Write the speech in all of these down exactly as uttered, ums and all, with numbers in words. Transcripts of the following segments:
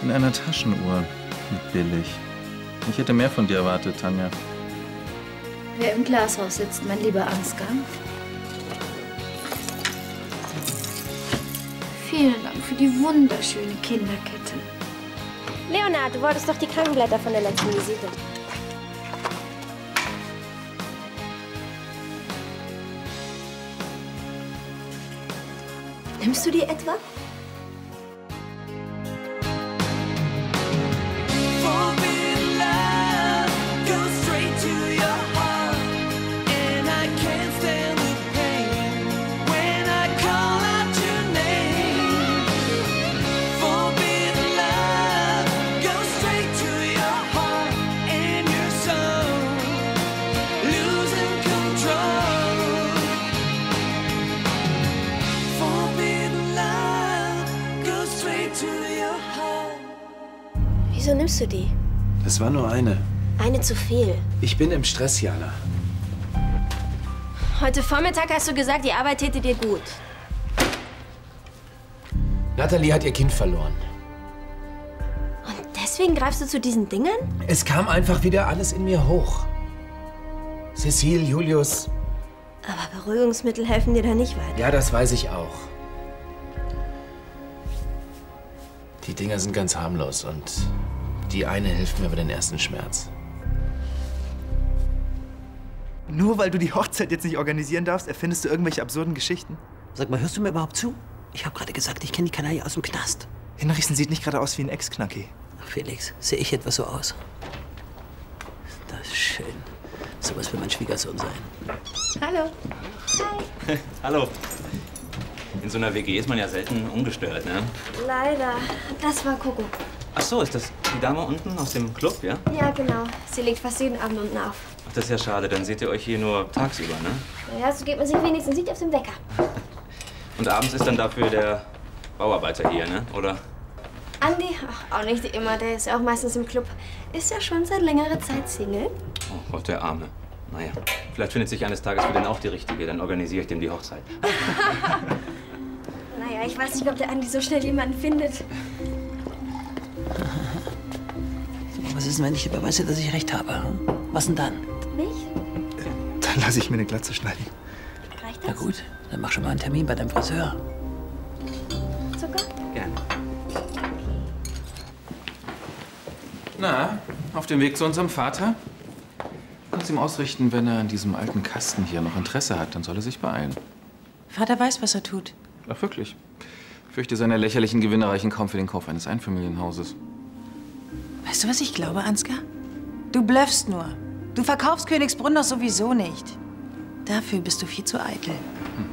In einer Taschenuhr. Billig. Ich hätte mehr von dir erwartet, Tanja. Wer im Glashaus sitzt, mein lieber Ansgar. Vielen Dank für die wunderschöne Kinderkette. Leonard, du wolltest doch die Krankenblätter von der letzten Visite. Nimmst du die etwa? Wieso nimmst du die? Das war nur eine. Eine zu viel. Ich bin im Stress, Jana. Heute Vormittag hast du gesagt, die Arbeit täte dir gut. Natalie hat ihr Kind verloren. Und deswegen greifst du zu diesen Dingen? Es kam einfach wieder alles in mir hoch. Cecile, Julius. Aber Beruhigungsmittel helfen dir da nicht weiter. Ja, das weiß ich auch. Die Dinger sind ganz harmlos und die eine hilft mir bei den ersten Schmerz. Nur weil du die Hochzeit jetzt nicht organisieren darfst, erfindest du irgendwelche absurden Geschichten? Sag mal, hörst du mir überhaupt zu? Ich habe gerade gesagt, ich kenne die Kanaille aus dem Knast. Hinrichsen sieht nicht gerade aus wie ein Ex-Knacki. Ach, Felix, sehe ich etwas so aus? Das ist schön. Sowas will mein Schwiegersohn sein. Hallo. Hi. Hallo. In so einer W G ist man ja selten ungestört, ne? Leider. Das war Coco. Ach so, ist das die Dame unten aus dem Club, ja? Ja, genau. Sie legt fast jeden Abend unten auf. Ach, das ist ja schade. Dann seht ihr euch hier nur tagsüber, ne? Naja, so geht man sich wenigstens nicht auf den Wecker. Und abends ist dann dafür der Bauarbeiter hier, ne? Oder? Andi? Ach, auch nicht immer. Der ist ja auch meistens im Club. Ist ja schon seit längerer Zeit Single. Oh Gott, der Arme. Naja, vielleicht findet sich eines Tages für den auch die Richtige. Dann organisiere ich dem die Hochzeit. Naja, ich weiß nicht, ob der Andi so schnell jemanden findet. Was ist denn, wenn ich dir beweise, dass ich recht habe? Hm? Was denn dann? Mich? Dann lasse ich mir eine Glatze schneiden. Reicht Na das? gut, dann mach schon mal einen Termin bei deinem Friseur. Zucker? Gerne. Na, auf dem Weg zu unserem Vater? Kannst ihm ausrichten, wenn er an diesem alten Kasten hier noch Interesse hat, dann soll er sich beeilen. Vater weiß, was er tut. Ach, wirklich? Ich fürchte, seine lächerlichen Gewinne reichen kaum für den Kauf eines Einfamilienhauses. Weißt du, was ich glaube, Ansgar? Du bluffst nur. Du verkaufst Königsbrunn doch sowieso nicht. Dafür bist du viel zu eitel. Hm.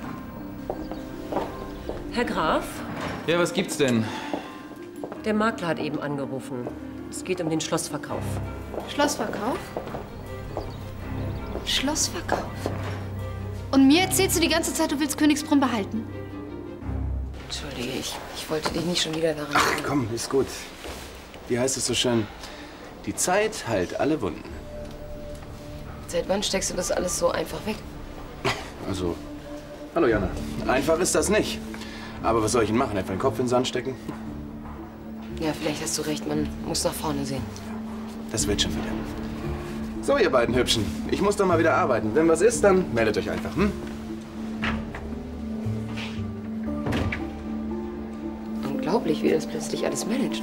Herr Graf, Ja, was gibt's denn? der Makler hat eben angerufen. Es geht um den Schlossverkauf. Schlossverkauf? Schlossverkauf? Und mir erzählst du die ganze Zeit, du willst Königsbrunn behalten? Entschuldige, ich, ich wollte dich nicht schon wieder daran Ach, erinnern. komm, ist gut. Wie heißt es so schön? Die Zeit heilt alle Wunden. Seit wann steckst du das alles so einfach weg? Also, hallo Jana. Einfach ist das nicht. Aber was soll ich denn machen? Einfach den Kopf in den Sand stecken? Ja, vielleicht hast du recht, man muss nach vorne sehen. Das wird schon wieder. So, ihr beiden Hübschen. Ich muss doch mal wieder arbeiten. Wenn was ist, dann meldet euch einfach, hm? Unglaublich, wie das plötzlich alles managt.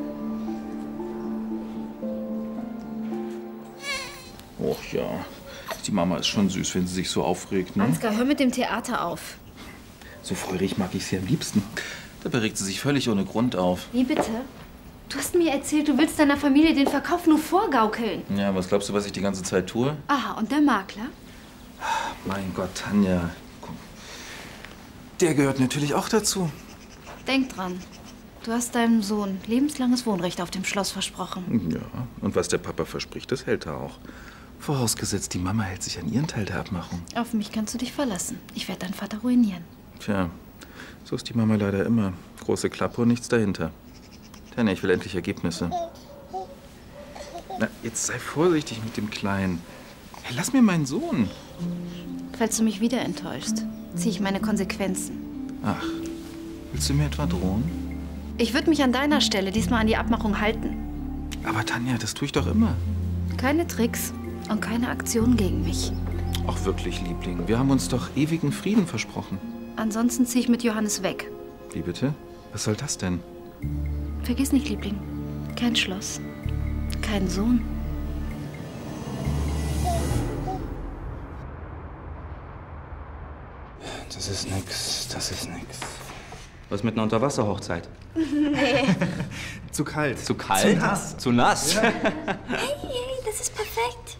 Och ja, die Mama ist schon süß, wenn sie sich so aufregt, ne? Ansgar, hör mit dem Theater auf. So fröhlich mag ich sie am liebsten. Dabei regt sie sich völlig ohne Grund auf. Wie bitte? Du hast mir erzählt, du willst deiner Familie den Verkauf nur vorgaukeln. Ja, was glaubst du, was ich die ganze Zeit tue? Aha, und der Makler? Mein Gott, Tanja. Guck. Der gehört natürlich auch dazu. Denk dran. Du hast deinem Sohn lebenslanges Wohnrecht auf dem Schloss versprochen. Ja, und was der Papa verspricht, das hält er auch. Vorausgesetzt, die Mama hält sich an ihren Teil der Abmachung. Auf mich kannst du dich verlassen. Ich werde deinen Vater ruinieren. Tja, so ist die Mama leider immer. Große Klappe und nichts dahinter. Tanja, ich will endlich Ergebnisse. Na, jetzt sei vorsichtig mit dem Kleinen. Hey, lass mir meinen Sohn. Falls du mich wieder enttäuschst, ziehe ich meine Konsequenzen. Ach, willst du mir etwa drohen? Ich würde mich an deiner Stelle diesmal an die Abmachung halten. Aber Tanja, das tue ich doch immer. Keine Tricks und keine Aktionen gegen mich. Ach wirklich, Liebling. Wir haben uns doch ewigen Frieden versprochen. Ansonsten ziehe ich mit Johannes weg. Wie bitte? Was soll das denn? Vergiss nicht, Liebling. Kein Schloss. Kein Sohn. Das ist nix, das ist nix. Was mit einer Unterwasserhochzeit? Nee. Zu kalt. Zu kalt? Zu nass. Zu nass? Ja. Hey, hey, das ist perfekt.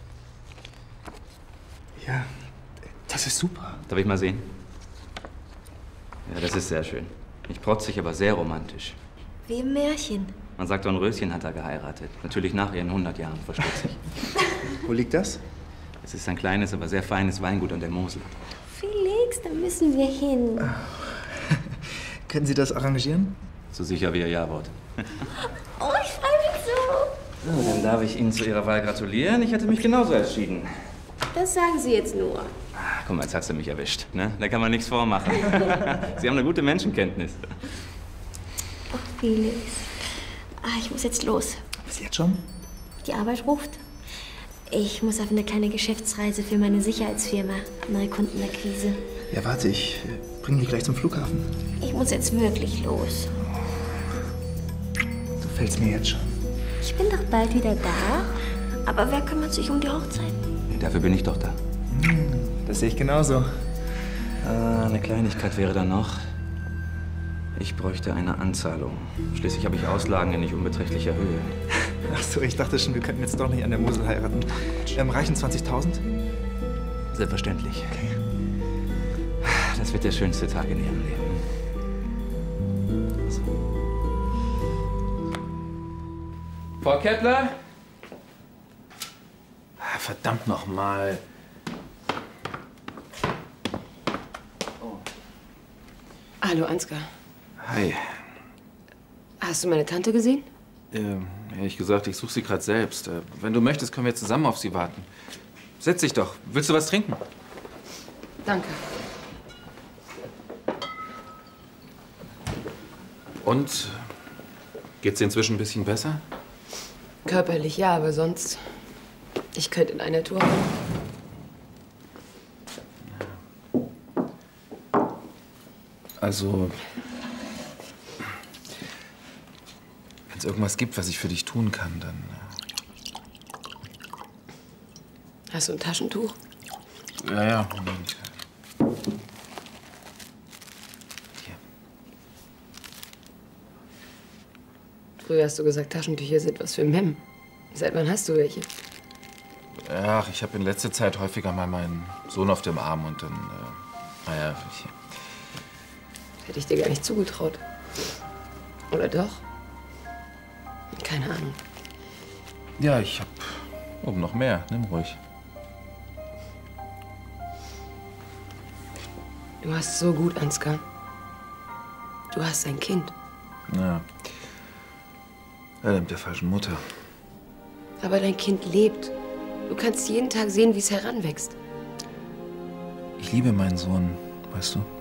Ja, das ist super. Darf ich mal sehen? Ja, das ist sehr schön. Nicht protzig, aber sehr romantisch. Wie im Märchen. Man sagt, Dornröschen hat er geheiratet. Natürlich nach ihren hundert Jahren, versteht sich. Wo liegt das? Es ist ein kleines, aber sehr feines Weingut an der Mosel. Felix, da müssen wir hin. Können Sie das arrangieren? So sicher wie Ihr Ja-Wort. Oh, ich freue mich so. So, dann darf ich Ihnen zu Ihrer Wahl gratulieren. Ich hätte mich genauso entschieden. Das sagen Sie jetzt nur. Ah, guck mal, jetzt hast du mich erwischt. Ne? Da kann man nichts vormachen. Sie haben eine gute Menschenkenntnis. Oh, Felix. Ah, ich muss jetzt los. Bis jetzt schon? Die Arbeit ruft. Ich muss auf eine kleine Geschäftsreise für meine Sicherheitsfirma. Neue Kundenakquise. Ja, warte, ich äh, bringe dich gleich zum Flughafen. Ich muss jetzt wirklich los. Du fällst mir jetzt schon. Ich bin doch bald wieder da. Aber wer kümmert sich um die Hochzeit? Ja, dafür bin ich doch da. Das sehe ich genauso. Ah, eine Kleinigkeit wäre dann noch. Ich bräuchte eine Anzahlung. Schließlich habe ich Auslagen in nicht unbeträchtlicher Höhe. Ach so, ich dachte schon, wir könnten jetzt doch nicht an der Mosel heiraten. Ähm, reichen zwanzigtausend? Selbstverständlich. Okay. Das wird der schönste Tag in Ihrem Leben. So. Frau Kettler? Ah, verdammt nochmal. Hallo, Ansgar. Hi. Hast du meine Tante gesehen? Ähm, ehrlich gesagt, ich suche sie gerade selbst. Äh, wenn du möchtest, können wir zusammen auf sie warten. Setz dich doch. Willst du was trinken? Danke. Und? Geht's dir inzwischen ein bisschen besser? Körperlich ja, aber sonst... Ich könnte in einer Tour. Also... Wenn es irgendwas gibt, was ich für dich tun kann, dann... Hast du ein Taschentuch? Ja, ja, Moment. Hier. Früher hast du gesagt, Taschentücher sind was für Mem. Seit wann hast du welche? Ach, ich habe in letzter Zeit häufiger mal meinen Sohn auf dem Arm und dann... Äh, naja, ich... Hätte ich dir gar nicht zugetraut. Oder doch? Keine Ahnung. Ja, ich hab oben noch mehr. Nimm ruhig. Du hast so gut, Ansgar. Du hast ein Kind. Ja. Er mit der falschen Mutter. Aber dein Kind lebt. Du kannst jeden Tag sehen, wie es heranwächst. Ich liebe meinen Sohn, weißt du?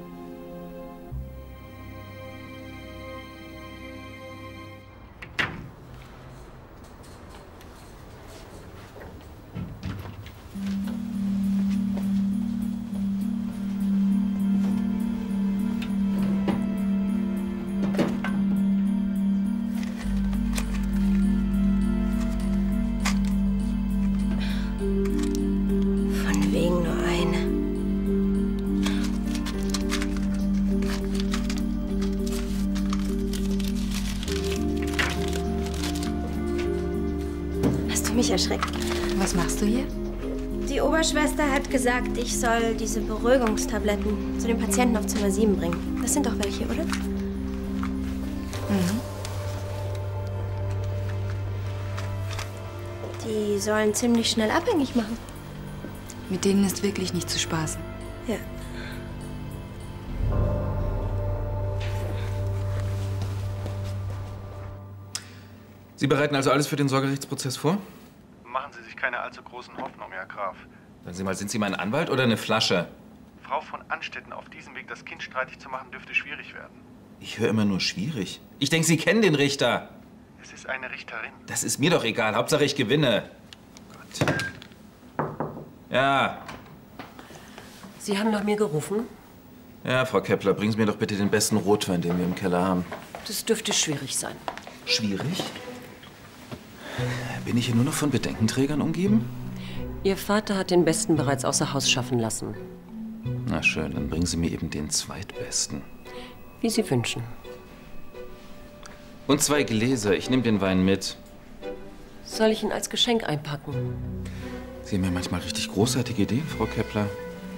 Von wegen nur eine. Hast du mich erschreckt? Was machst du hier? Die Oberschwester hat gesagt, ich soll diese Beruhigungstabletten zu den Patienten auf Zimmer sieben bringen. Das sind doch welche, oder? Mhm. Die sollen ziemlich schnell abhängig machen. Mit denen ist wirklich nicht zu spaßen. Ja. Sie bereiten also alles für den Sorgerechtsprozess vor? Machen Sie sich keine allzu großen Hoffnungen, Herr Graf. Sagen Sie mal, sind Sie mein Anwalt oder eine Flasche? Frau von Anstetten auf diesem Weg das Kind streitig zu machen, dürfte schwierig werden. Ich höre immer nur schwierig. Ich denke, Sie kennen den Richter. Es ist eine Richterin. Das ist mir doch egal. Hauptsache, ich gewinne. Gott. Ja. Sie haben nach mir gerufen? Ja, Frau Kepler, bringen Sie mir doch bitte den besten Rotwein, den wir im Keller haben. Das dürfte schwierig sein. Schwierig? Bin ich hier nur noch von Bedenkenträgern umgeben? Ihr Vater hat den Besten bereits außer Haus schaffen lassen. Na schön, dann bringen Sie mir eben den Zweitbesten. Wie Sie wünschen. Und zwei Gläser. Ich nehme den Wein mit. Soll ich ihn als Geschenk einpacken? Sie haben ja manchmal richtig großartige Ideen, Frau Kepler.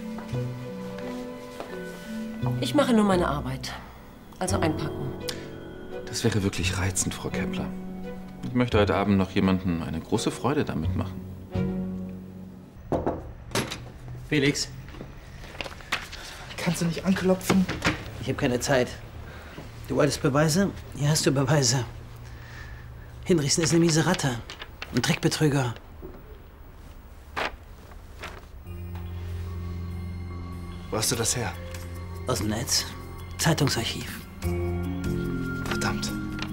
Ich mache nur meine Arbeit. Also einpacken. Das wäre wirklich reizend, Frau Kepler. Ich möchte heute Abend noch jemandem eine große Freude damit machen. Felix? Kannst du nicht anklopfen? Ich habe keine Zeit. Du wolltest Beweise? Hier hast du Beweise. Hinrichsen ist eine miese Ratte. Ein Dreckbetrüger. Wo hast du das her? Aus dem Netz. Zeitungsarchiv. Verdammt.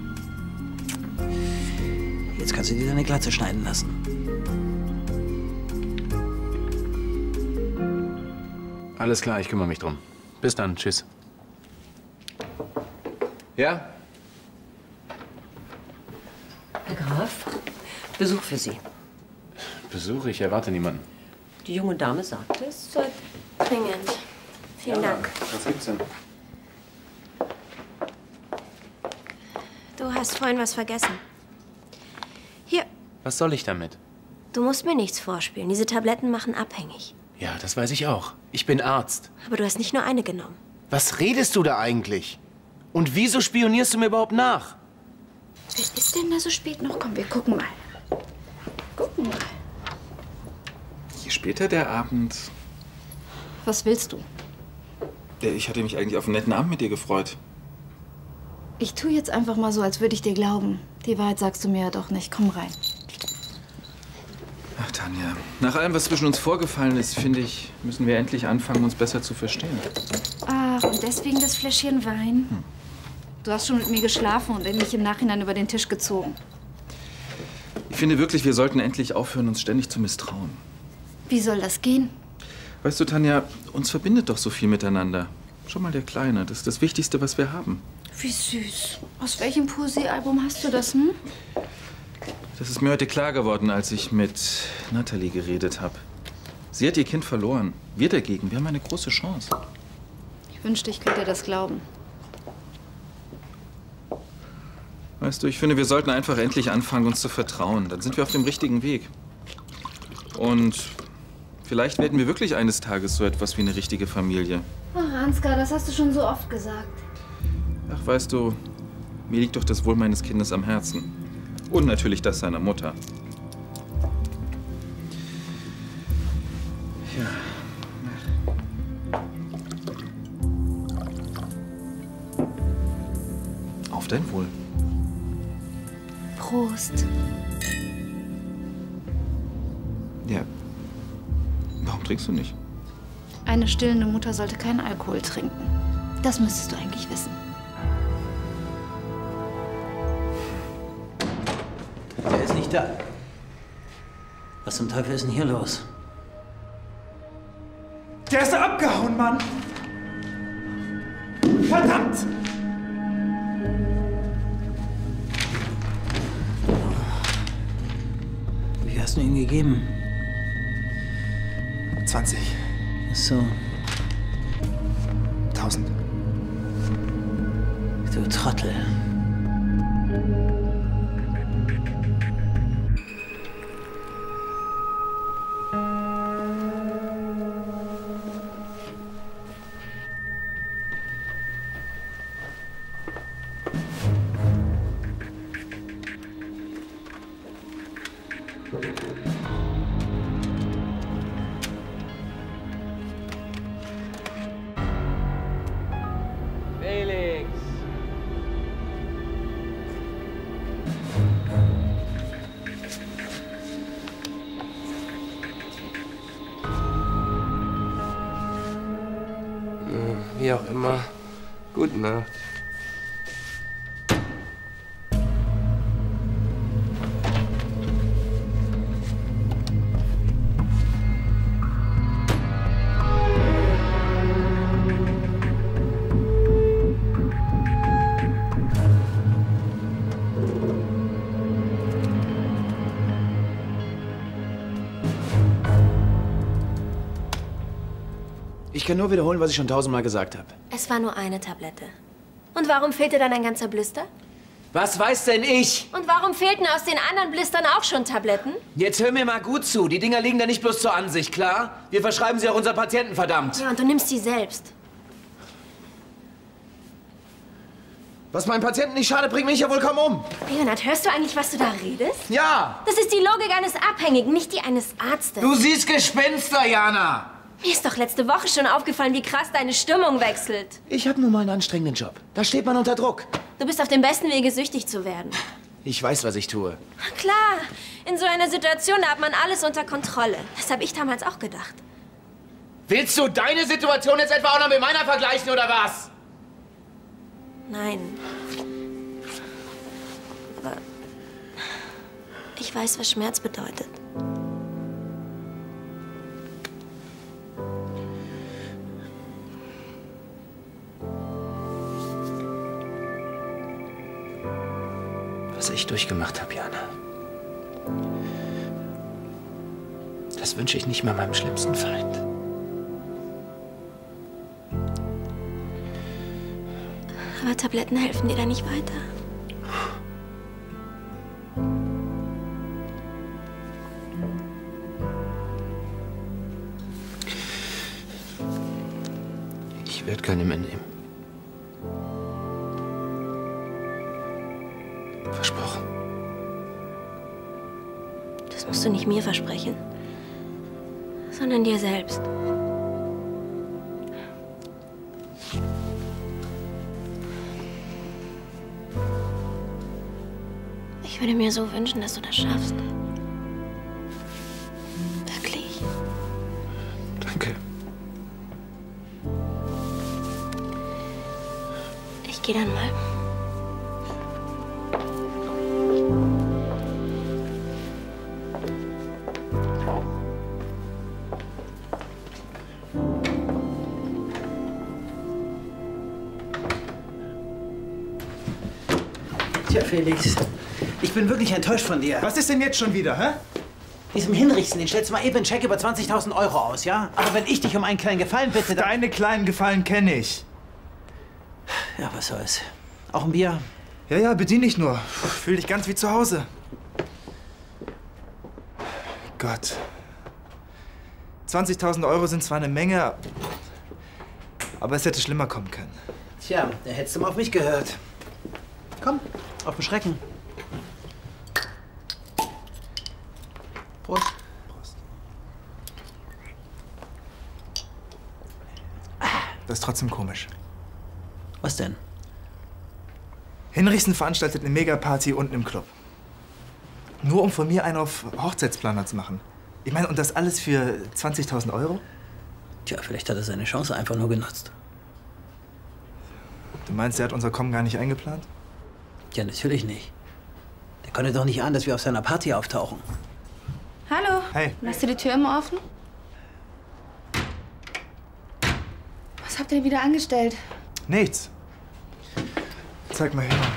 Jetzt kannst du dir deine Glatze schneiden lassen. Alles klar, ich kümmere mich drum. Bis dann, tschüss. Ja? Herr Graf, Besuch für Sie. Besuch? Ich erwarte niemanden. Die junge Dame sagte, es sei Dringend. Vielen Ja, Dank. Was gibt's denn? Du hast vorhin was vergessen. Hier, Was soll ich damit? du musst mir nichts vorspielen. Diese Tabletten machen abhängig. Ja, das weiß ich auch. Ich bin Arzt. Aber du hast nicht nur eine genommen. Was redest du da eigentlich? Und wieso spionierst du mir überhaupt nach? Wer ist denn da so spät noch? Komm, wir gucken mal. Gucken mal. Je später der Abend... Was willst du? Ja, ich hatte mich eigentlich auf einen netten Abend mit dir gefreut. Ich tue jetzt einfach mal so, als würde ich dir glauben. Die Wahrheit sagst du mir ja doch nicht. Komm rein. Ach, Tanja, nach allem, was zwischen uns vorgefallen ist, finde ich, müssen wir endlich anfangen, uns besser zu verstehen. Ach, und deswegen das Fläschchen Wein? Hm. Du hast schon mit mir geschlafen und mich im Nachhinein über den Tisch gezogen. Ich finde wirklich, wir sollten endlich aufhören, uns ständig zu misstrauen. Wie soll das gehen? Weißt du, Tanja, uns verbindet doch so viel miteinander. Schau mal, der Kleine, das ist das Wichtigste, was wir haben. Wie süß. Aus welchem Poesiealbum hast du das, hm? Das ist mir heute klar geworden, als ich mit Natalie geredet habe. Sie hat ihr Kind verloren. Wir dagegen, wir haben eine große Chance. Ich wünschte, ich könnte dir das glauben. Weißt du, ich finde, wir sollten einfach endlich anfangen, uns zu vertrauen. Dann sind wir auf dem richtigen Weg. Und vielleicht werden wir wirklich eines Tages so etwas wie eine richtige Familie. Ach, Ansgar, das hast du schon so oft gesagt. Ach, weißt du, mir liegt doch das Wohl meines Kindes am Herzen. Und natürlich das seiner Mutter. Ja. Auf dein Wohl. Prost. Ja. Warum trinkst du nicht? Eine stillende Mutter sollte keinen Alkohol trinken. Das müsstest du eigentlich wissen. Der ist nicht da. Was zum Teufel ist denn hier los? Der ist abgehauen, Mann! Verdammt! Wie viel hast du ihm gegeben? zwanzig. Ach so. tausend. Du Trottel. Felix! Wie auch immer. Gute Nacht. Ich kann nur wiederholen, was ich schon tausendmal gesagt habe. Es war nur eine Tablette. Und warum fehlte dann ein ganzer Blister? Was weiß denn ich? Und warum fehlten aus den anderen Blistern auch schon Tabletten? Jetzt hör mir mal gut zu. Die Dinger liegen da nicht bloß zur Ansicht, klar? Wir verschreiben sie auch unseren Patienten, verdammt. Ja, und du nimmst sie selbst. Was meinem Patienten nicht schadet, bringt mich ja wohl kaum um. Leonard, hörst du eigentlich, was du da redest? Ja! Das ist die Logik eines Abhängigen, nicht die eines Arztes. Du siehst Gespenster, Jana! Mir ist doch letzte Woche schon aufgefallen, wie krass deine Stimmung wechselt. Ich habe nun mal einen anstrengenden Job. Da steht man unter Druck. Du bist auf dem besten Wege, süchtig zu werden. Ich weiß, was ich tue. Klar, in so einer Situation hat man alles unter Kontrolle. Das habe ich damals auch gedacht. Willst du deine Situation jetzt etwa auch noch mit meiner vergleichen, oder was? Nein. Aber ich weiß, was Schmerz bedeutet. Was ich durchgemacht habe, Jana. Das wünsche ich nicht mal meinem schlimmsten Feind. Aber Tabletten helfen dir da nicht weiter. Ich werde keine mehr nehmen. Versprochen. Das musst du nicht mir versprechen, sondern dir selbst. Ich würde mir so wünschen, dass du das schaffst. Wirklich. Danke. Ich gehe dann mal. Tja, Felix, ich bin wirklich enttäuscht von dir. Was ist denn jetzt schon wieder, hä? Diesem Hinrichten, den stellst du mal eben einen Check über zwanzigtausend Euro aus, ja? Aber wenn ich dich um einen kleinen Gefallen bitte, dann... Deine kleinen Gefallen kenne ich. Ja, was soll's. Auch ein Bier? Ja, ja, bedien dich nur. Fühl dich ganz wie zu Hause. Gott. zwanzigtausend Euro sind zwar eine Menge, aber es hätte schlimmer kommen können. Tja, da hättest du mal auf mich gehört. Komm, auf den Schrecken. Prost. Prost. Das ist trotzdem komisch. Was denn? Hinrichsen veranstaltet eine Megaparty unten im Club. Nur um von mir einen auf Hochzeitsplaner zu machen. Ich meine, und das alles für zwanzigtausend Euro? Tja, vielleicht hat er seine Chance einfach nur genutzt. Du meinst, er hat unser Kommen gar nicht eingeplant? Ja, natürlich nicht. Der konnte doch nicht ahnen, dass wir auf seiner Party auftauchen. Hallo. Hey. Lasst ihr die Tür immer offen? Was habt ihr wieder angestellt? Nichts. Zeig mal her.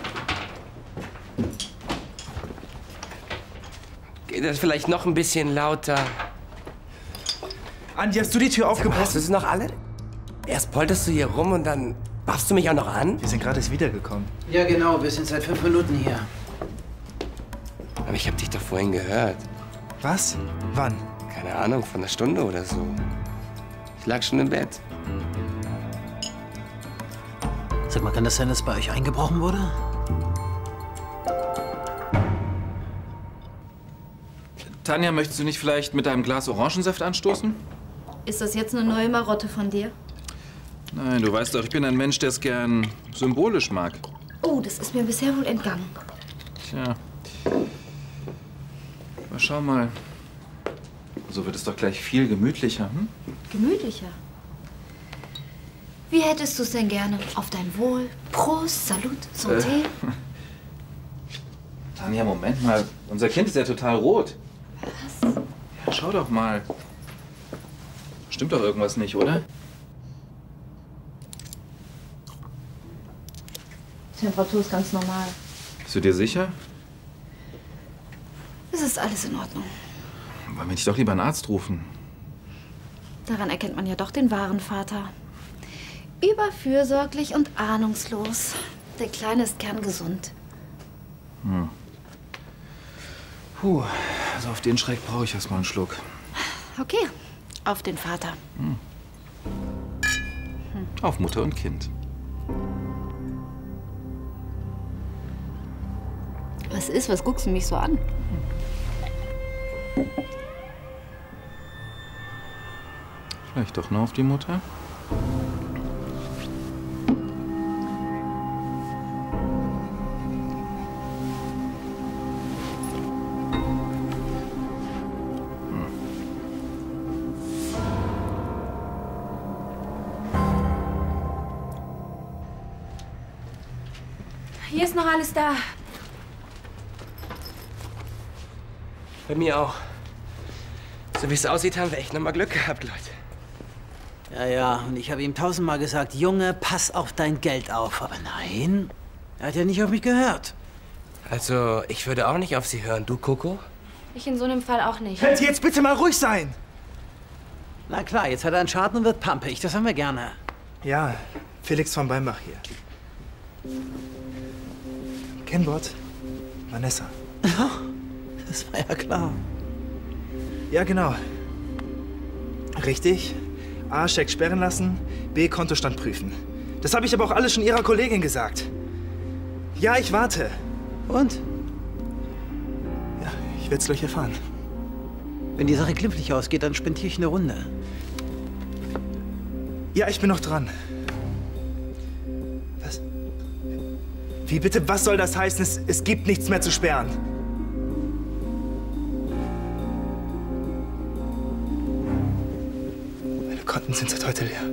Geht das vielleicht noch ein bisschen lauter? Andi, hast du die Tür aufgebrochen? Hast du sie noch alle? Erst polterst du hier rum und dann baffst du mich auch noch an? Wir sind gerade erst wiedergekommen. Ja, genau. Wir sind seit fünf Minuten hier. Aber ich hab dich doch vorhin gehört. Was? Wann? Keine Ahnung, von einer Stunde oder so. Ich lag schon im Bett. Sag mal, kann das sein, dass bei euch eingebrochen wurde? Tanja, möchtest du nicht vielleicht mit einem Glas Orangensaft anstoßen? Ist das jetzt eine neue Marotte von dir? Nein, du weißt doch, ich bin ein Mensch, der es gern symbolisch mag. Oh, das ist mir bisher wohl entgangen. Tja. Aber schau mal. So wird es doch gleich viel gemütlicher, hm? Gemütlicher. Wie hättest du es denn gerne? Auf dein Wohl. Prost, Salut, Santé. Äh. Tanja, Moment mal. Unser Kind ist ja total rot. Was? Ja, schau doch mal. Stimmt doch irgendwas nicht, oder? Temperatur ist ganz normal. Bist du dir sicher? Es ist alles in Ordnung. Wollen wir nicht doch lieber einen Arzt rufen? Daran erkennt man ja doch den wahren Vater. Überfürsorglich und ahnungslos. Der Kleine ist kerngesund. Hm. Puh, also auf den Schreck brauche ich erstmal einen Schluck. Okay, auf den Vater. Hm. Hm. Auf Mutter und Kind. Was ist? Was guckst du mich so an? Vielleicht doch nur auf die Mutter? Hier ist noch alles da. Bei mir auch. So wie es aussieht, haben wir echt nochmal Glück gehabt, Leute. Ja, ja, und ich habe ihm tausendmal gesagt, Junge, pass auf dein Geld auf. Aber nein, er hat ja nicht auf mich gehört. Also, ich würde auch nicht auf Sie hören. Du, Coco? Ich in so einem Fall auch nicht. Könnt ihr jetzt bitte mal ruhig sein? Na klar, jetzt hat er einen Schaden und wird pampig. Das haben wir gerne. Ja, Felix von Beimbach hier. Kennwort? Vanessa. Das war ja klar. Ja, genau. Richtig. A, Scheck sperren lassen, B, Kontostand prüfen. Das habe ich aber auch alles schon Ihrer Kollegin gesagt. Ja, ich warte. Und? Ja, ich werde es gleich erfahren. Wenn die Sache glimpflich ausgeht, dann spendiere ich eine Runde. Ja, ich bin noch dran. Was? Wie bitte, was soll das heißen? Es, es gibt nichts mehr zu sperren. Meine Konten sind seit heute leer.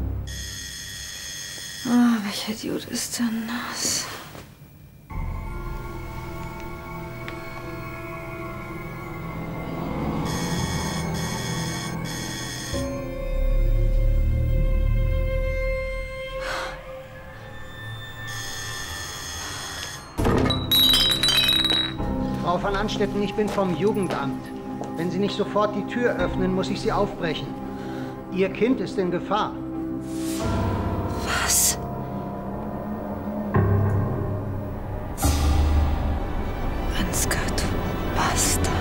Oh, welcher Idiot ist denn das? Frau von Anstetten, ich bin vom Jugendamt. Wenn Sie nicht sofort die Tür öffnen, muss ich Sie aufbrechen. Ihr Kind ist in Gefahr. Was? Ansgar, du Bastard.